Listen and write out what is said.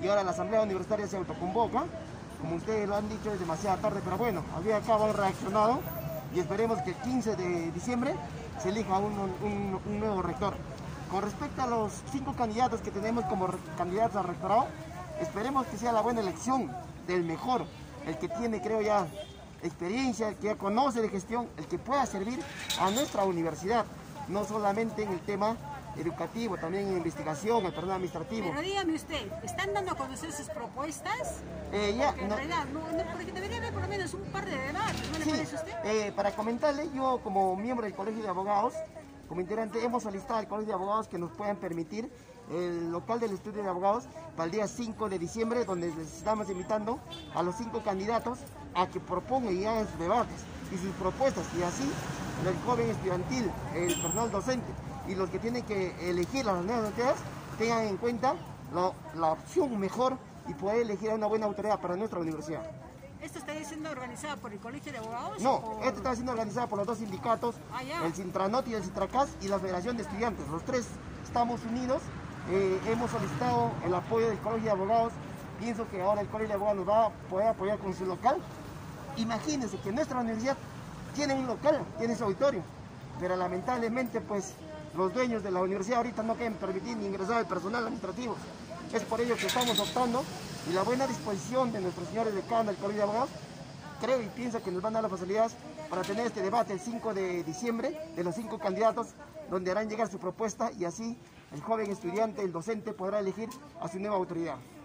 y ahora la Asamblea Universitaria se autoconvoca. Como ustedes lo han dicho, es demasiado tarde, pero bueno, al fin y al cabo han reaccionado y esperemos que el 15 de diciembre se elija un nuevo rector. Con respecto a los 5 candidatos que tenemos como candidatos al rectorado, esperemos que sea la buena elección del mejor, el que tiene, creo ya, experiencia, el que ya conoce de gestión, el que pueda servir a nuestra universidad, no solamente en el tema educativo, también en investigación, el personal administrativo. Pero dígame usted, ¿están dando a conocer sus propuestas? Ya, porque en realidad, porque debería haber por lo menos un par de debates, ¿no le parece a usted? Para comentarle, yo como miembro del Colegio de Abogados, como integrante, hemos solicitado al Colegio de Abogados que nos puedan permitir el local del estudio de abogados para el día 5 de diciembre, donde les estamos invitando a los 5 candidatos a que propongan y hagan sus debates y sus propuestas, y así el joven estudiantil, el personal docente y los que tienen que elegir las nuevas autoridades tengan en cuenta la opción mejor y poder elegir a una buena autoridad para nuestra universidad. ¿Esto está siendo organizado por el Colegio de Abogados? No, esto está siendo organizado por los 2 sindicatos, el Sintranot y el Sintracas y la Federación de Estudiantes. Los 3 estamos unidos, hemos solicitado el apoyo del Colegio de Abogados. Pienso que ahora el Colegio de Abogados nos va a poder apoyar con su local. Imagínense que nuestra universidad tiene un local, tiene su auditorio, pero lamentablemente pues los dueños de la universidad ahorita no quieren permitir ni ingresar al personal administrativo. Es por ello que estamos optando, y la buena disposición de nuestros señores decanos del Colegio de Abogados, creo y pienso que nos van a dar las facilidades para tener este debate el 5 de diciembre de los 5 candidatos, donde harán llegar su propuesta y así el joven estudiante, el docente podrá elegir a su nueva autoridad.